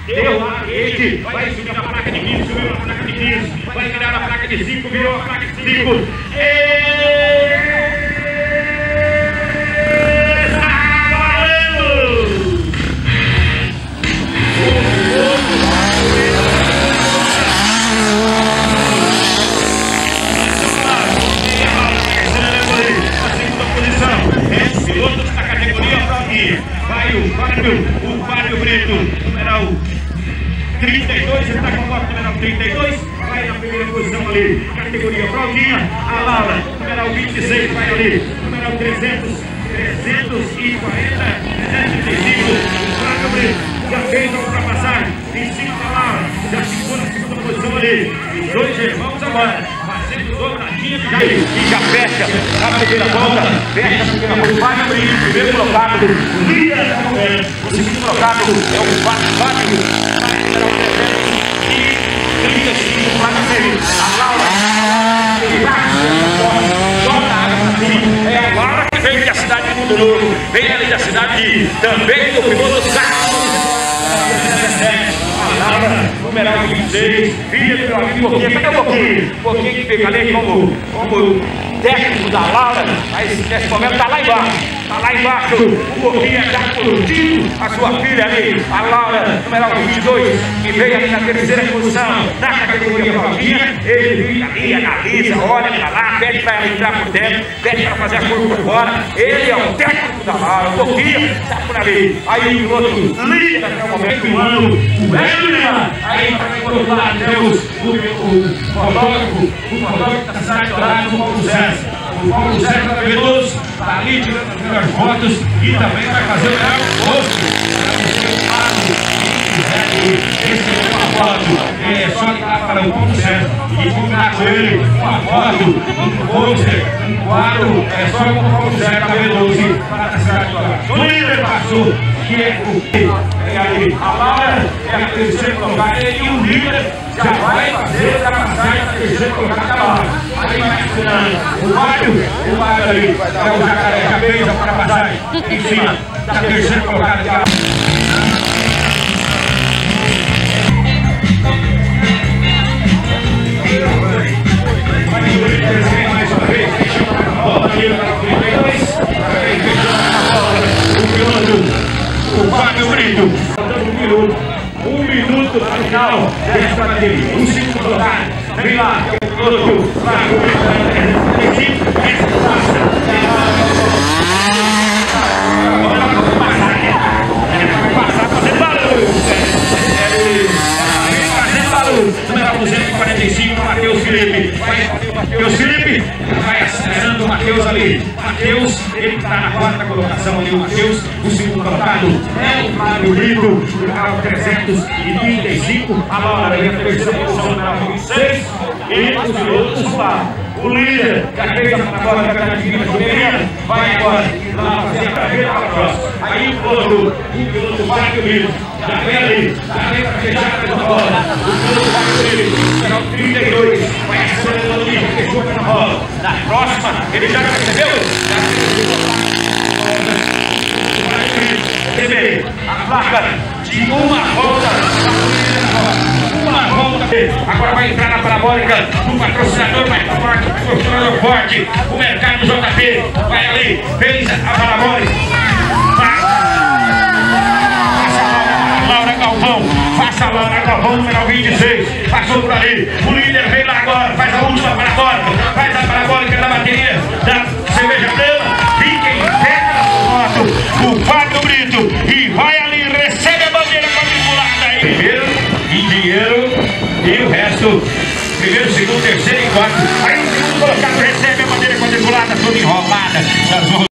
deu lá, este vai subir a placa de 15, subiu a placa de 15, vai virar a placa de 5, virou a placa de 5. Pilotos da categoria Fraldinha. Vai o Fábio Brito, numeral 32, ele está com a moto numeral 32, vai na primeira posição ali, categoria Fraldinha. A Laura, numeral 26, vai ali, numeral 340, 335, o Fábio Brito já fez a ultrapassagem em cima da Laura, já ficou na segunda posição ali. Os dois irmãos agora fazendo dobradinha de jair e já fecha a primeira volta, fecha a primeira volta. O Fábio Brito, primeiro colocado, líder da corrida. O segundo colocado é o Fábio, numeral 335, placa 6. A Laura, é a Laura que veio da cidade de Mundo Novo, vem ali da cidade também do piloto Campo. A Laura, numeral 26, filha do meu amigo Pouquinho, cadê o Pouquinho? Pouquinho que fica ali como técnico da Laura, mas nesse momento está lá embaixo. Está lá embaixo, o Pouquinho está curtindo a sua filha ali, a Laura, numeral 22, que veio ali na terceira posição da categoria Fraldinha. Ele fica ali, analisa, olha para lá, pede para ela entrar por dentro, pede para fazer a curva por fora. Ele é o técnico da Laura, o Pouquinho está por ali. Aí o piloto líder até o momento, o aí para o outro lado temos o fotógrafo da cidade de Dourado, o Paulo Zé. O Paulo Zé Veloso está ali tirando as melhores fotos e também vai fazer o melhor posto. Esse é uma foto, é só ligar para o Paulo Zé e combinar com ele uma foto, um pôster, um quadro, é só com o Paulo Zé Veloso para a cidade de Dourado. O líder passou, que é o a Laura é a terceira colocada e o líder já vai fazer a passagem da terceira colocada da Laura. Aí vai ensinando o Mário ali, é o Jacaré, já fez a passagem em cima da terceira colocada da Laura. Mais uma vez, fechando a bola ali para o 32, o piloto, o Fábio Brito, faltando um minuto para o final desta bateria. O segundo colocado, vem lá, o piloto Fábio Brito, 35, essa passa. Agora vai passar fazendo barulho. Fazendo barulho. Número 245, Matheus Felipe. Matheus Felipe vai acelerando o Matheus ali. Matheus, ele está na quarta colocação ali. O Matheus, o segundo colocado é o Fábio Brito, número 335. A Laura aí na terceira posição, número 26. E os pilotos lá. O líder, que fez a manobra da Grande vai agora lá fazer a carreira para a próxima. Aí o piloto Fábio Brito, já vem ali, já vem para fechar a bola. O piloto Fábio Brito, número 32, vai acelerando ali, fechou a bola. Na próxima, ele já percebeu? A placa de uma volta. Agora vai entrar na parabólica do patrocinador mais forte, patrocinador forte, o Mercado JP. Vai ali, fez a parabólica. Faça a Laura Galvão, número 26. Passou por ali. O líder vem lá agora, faz a última parabólica. Faz a parabólica da bateria da cerveja plena. Fica em pé na foto o Fábio Brito e vai ali, recebe a bandeira quadriculada aí. Primeiro em dinheiro. E o resto, primeiro, segundo, terceiro e quarto. Aí o segundo colocado recebe a bandeira quadriculada toda enrolada.